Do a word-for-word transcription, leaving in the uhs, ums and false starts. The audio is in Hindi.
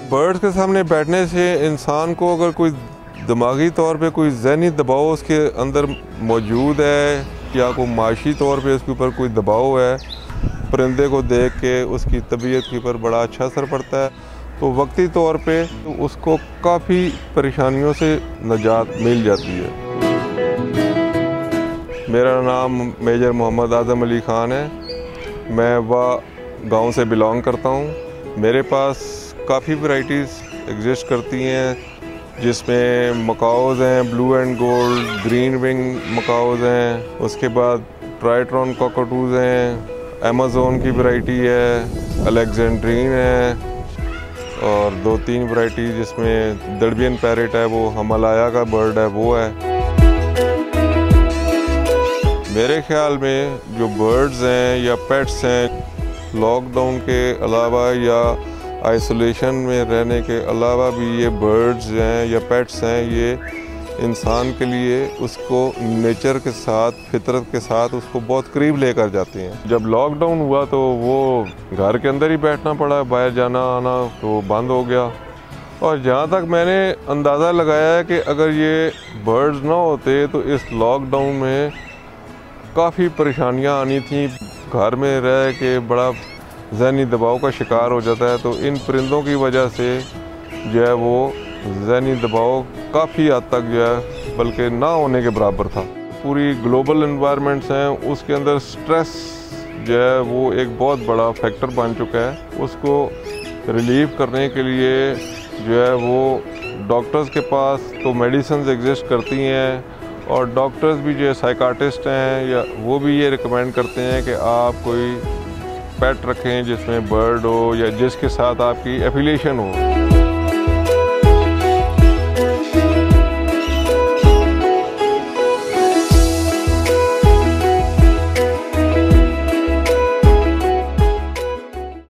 बर्ड्स के सामने बैठने से इंसान को अगर कोई दिमागी तौर पे कोई ज़हनी दबाव उसके अंदर मौजूद है या कोई माशी तौर पे उसके ऊपर कोई दबाव है, परिंदे को देख के उसकी तबीयत के ऊपर बड़ा अच्छा असर पड़ता है, तो वक्ती तौर पे तो उसको काफ़ी परेशानियों से निजात मिल जाती है। मेरा नाम मेजर मोहम्मद आज़म अली ख़ान है। मैं वह गांव से बिलोंग करता हूं। मेरे पास काफ़ी वैरायटीज़ एग्जिस्ट करती हैं, जिसमें मकाओज़ हैं, blue and gold, green wing macaws हैं, उसके बाद ट्राइट्रॉन कॉकटूज़ हैं, अमेज़ोन की वैरायटी है, अलेक्जेंड्रीन है, और दो तीन वैरायटी जिसमें दर्बियन पैरेट है, वो हिमालय का बर्ड है, वो है। मेरे ख्याल में जो बर्ड्स हैं या पेट्स हैं, लॉकडाउन के अलावा या आइसोलेशन में रहने के अलावा भी ये बर्ड्स हैं या पेट्स हैं, ये इंसान के लिए उसको नेचर के साथ, फितरत के साथ उसको बहुत करीब लेकर जाते हैं। जब लॉकडाउन हुआ तो वो घर के अंदर ही बैठना पड़ा, बाहर जाना आना तो बंद हो गया। और जहाँ तक मैंने अंदाज़ा लगाया है कि अगर ये बर्ड्स ना होते तो इस लॉकडाउन में काफ़ी परेशानियाँ आनी थी, घर में रह के बड़ा ज़हनी दबाव का शिकार हो जाता है। तो इन परिंदों की वजह से जो है वो ज़हनी दबाव काफ़ी हद तक जो है बल्कि ना होने के बराबर था। पूरी ग्लोबल इन्वायरमेंट्स हैं, उसके अंदर स्ट्रेस जो है वो एक बहुत बड़ा फैक्टर बन चुका है। उसको रिलीव करने के लिए जो है वो डॉक्टर्स के पास तो मेडिसिन एग्जिस्ट करती हैं, और डॉक्टर्स भी जो है साइकाट्रिस्ट हैं या वो भी ये रिकमेंड करते हैं कि आप कोई पेट रखें जिसमें बर्ड हो या जिसके साथ आपकी एफिलिएशन हो।